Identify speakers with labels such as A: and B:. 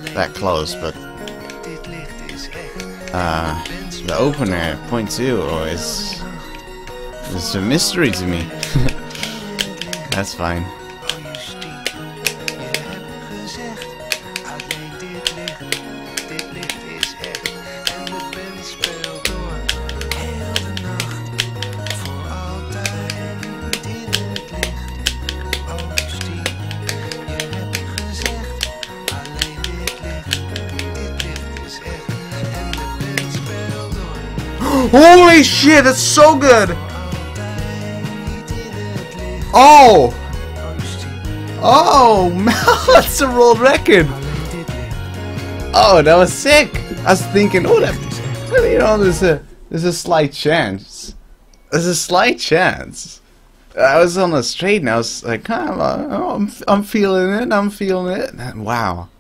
A: that close, but the opener, point 2, is a mystery to me. That's fine.
B: Holy shit, that's so good! Oh! Oh, man, that's a world record! Oh, that was sick! I was thinking, oh, that, well, you know, there's a slight chance. There's a slight chance. I was on the straight and I was like, I'm feeling it, I'm feeling it. Wow.